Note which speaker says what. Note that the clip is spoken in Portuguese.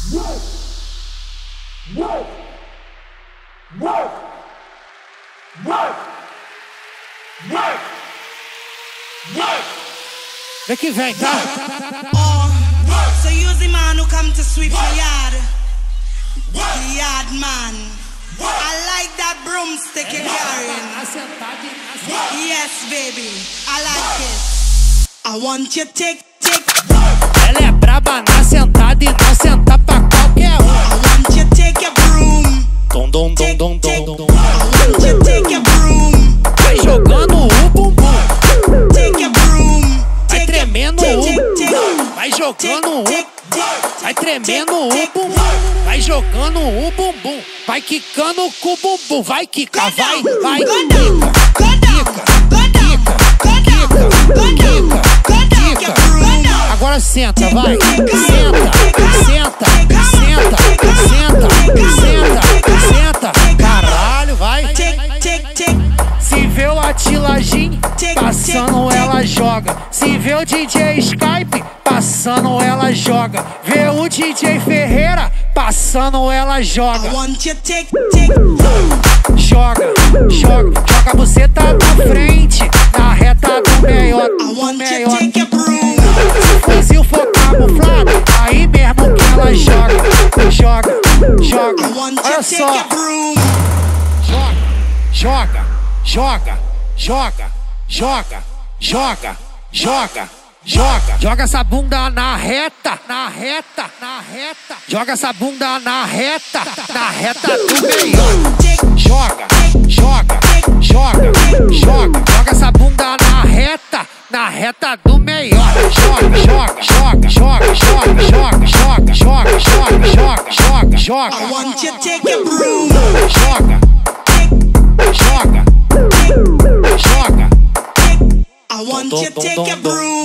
Speaker 1: Vem que vem, tá?
Speaker 2: So use the man who come to sweep the yard. The yard man. I like that broomstick you're carrying. Yes, baby. I like it. I want you take.
Speaker 1: Ela é braba na sentada e não senta pra qualquer um.
Speaker 2: I want you take your broom.
Speaker 1: Dom, dom, dom, dom, dom, dom.
Speaker 2: I want you take your broom.
Speaker 1: Vai jogando o bumbum.
Speaker 2: Take your broom.
Speaker 1: Vai tremendo o bumbum. Vai jogando o vai tremendo o bumbum. Vai jogando o bumbum. Vai quicando com o bumbum. Vai quica, vai, vai. Quica. Agora senta, vai. Senta. Caralho, vai. Se vê o Atilagin passando, ela joga. Se vê o DJ Skype passando, ela joga. Vê o DJ Ferreira passando, ela joga. Joga a buceta na frente, na reta do meiota. Se fuzil for camuflado, aí mesmo que ela joga. Olha só. Joga essa bunda na reta. Joga essa bunda na reta do meio. Joga essa bunda na reta do meio. Joga.
Speaker 2: I want you take your broom.
Speaker 1: Joga.
Speaker 2: I want you take your broom.